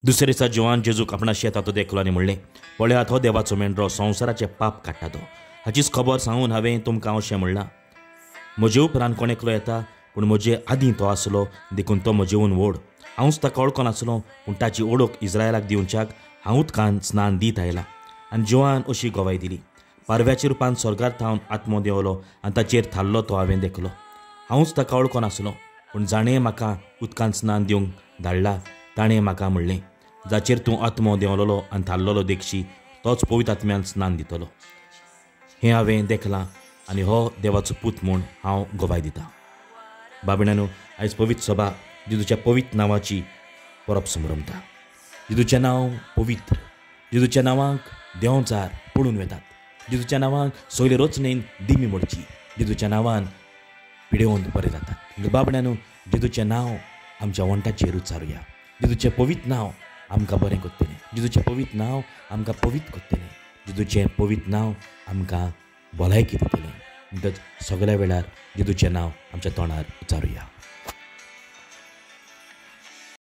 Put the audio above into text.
दुसरे दिसा जिवान जेजूक आपणाशी येता तो देखलो आनी म्हणलें, पळयात हो देवाचो मेंढरो संवसाराचें पाप काडटा तो. हाचीच खबर सांगून हांवें तुमकां अशें म्हणलां. म्हजे उपरांत कोण एकलो येता, पूण म्हजे आदीं तो आसलो देखून तो म्हजेवन व्हड. हांवूच ताका वळखोन नासलो, पूण ताची ओळख इस्रायलाक दिवच्याक हांव उदकांत स्नान दीत आयलां. आनी जिवान अशी गवाय दिली. पारव्याच्या रुपान स्वर्गांत थावन आत्मो देंवलो आनी ताचेर थारलो तो हांवें देखलो. हांवूच ताका वळखोन नासलो, पूण जाणें म्हाका उदकांत स्नान दिवंक धाडला ताणें म्हाका म्हणलें, जाचेर तूं आत्मो देंवलोलो आनी थारलोलो देखशी तोच पवित्र आत्म्यान स्नान दितलो. हें हांवें देखलां आनी हो देवाचो पूत म्हूण हांव गवाय दितां. बाबण्यांनो, आयज पवित्र सभा जेजूच्या पवित्र नांवाची परब समारंभता. जेजूचें नांव पवित्र. जेजूच्या नांवाक देंवचार पडून वेतात. जेजूच्या नांवाक सोयले रचणेन दिमी मोडची. जेजूच्या नांवान पिडेवंत बरें जातात. बाबण्यांनो, जेजूचें नांव आमच्या वंटाचेर उच्चारुया. जेजूचें पवित्र नांव आमकां बरें करतलें. जेजूचें पवित्र नांव आमकां पवित्र करतलें. जेजूचें पवित्र नांव आमकां भलायकी दितलें. म्हणटच सगळ्या वेळार जेजूचें नांव आमच्या तोंडार उच्चारुया.